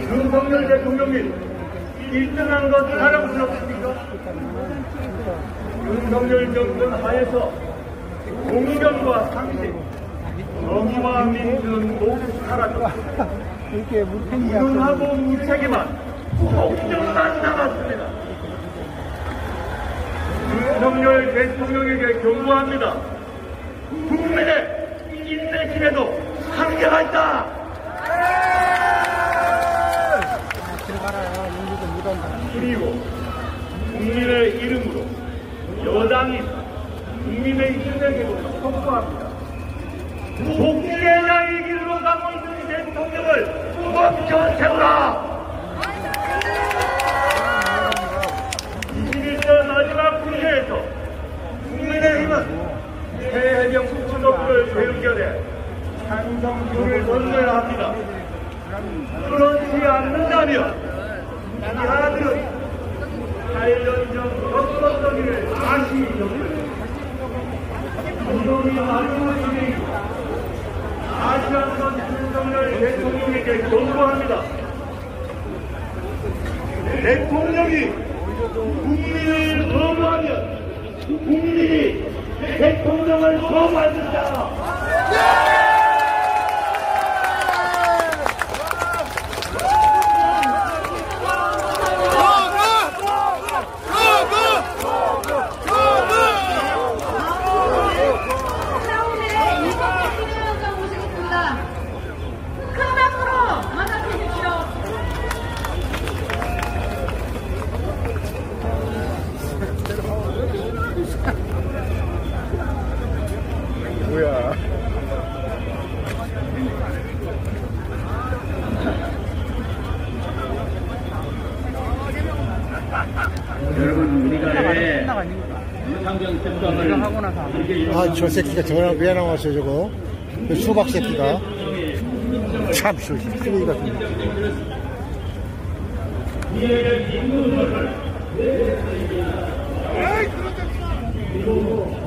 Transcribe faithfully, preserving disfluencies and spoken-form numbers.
윤석열 대통령님 일 등한 것 자랑스럽습니까? 윤석열 정권 하에서 공정과 상식, 정의와 민주는 모두 사라졌습니다. 무능하고 무책임한 공정만 남았습니다. 윤석열 대통령에게 경고합니다. 국민의 인내심에도 한계가 있다. 그리고 국민의 이름으로 여당이 국민의 인내심을 촉구합니다. 독재자의 길로 가고 있는 대통령을 멈춰 세우라. 이십일 대 마지막 국회에서 국민의힘은 새해경 수도부를 재연결해 찬성표를 던져야 합니다. 그렇지 않는다면 이하들은 팔 년 전 격동적이를 다시 겪을 운동이 마지막이니 다시 한번 윤석열 대통령에게 경고합니다. 대통령이 국민을 거부하면 국민이 대통령을 거부한다. 뭐야? 여러분 우리가 왜 상경 특검을 아, 저 새끼가 전화 왜 나왔어 저거? 그 수박 새끼가 참 쓰레기 같은 거.